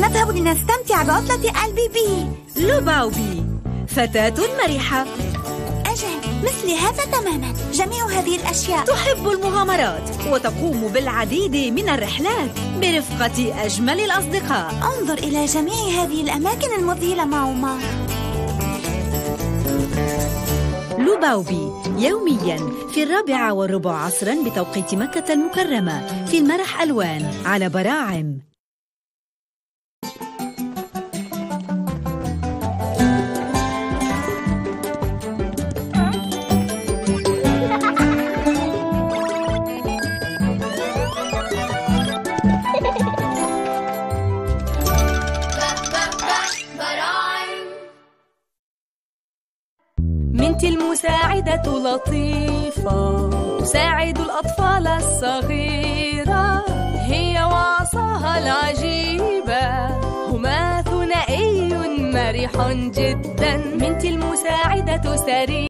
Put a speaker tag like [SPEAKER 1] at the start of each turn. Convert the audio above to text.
[SPEAKER 1] نذهب لنستمتع بعطلة البيبي.
[SPEAKER 2] لوباوبي فتاة مرحة.
[SPEAKER 1] أجل، مثل هذا تماما. جميع هذه الأشياء.
[SPEAKER 2] تحب المغامرات وتقوم بالعديد من الرحلات برفقة أجمل الأصدقاء.
[SPEAKER 1] انظر إلى جميع هذه الأماكن المذهلة مع عمر.
[SPEAKER 2] لوباوبي يومياً في 4:15 عصراً بتوقيت مكة المكرمة في المرح ألوان على براعم.
[SPEAKER 3] بنتي المساعدة لطيفة، تساعد الأطفال الصغيرة، هي وعصاها العجيبة، هما ثنائي مرح جدا. بنتي المساعدة سريعة.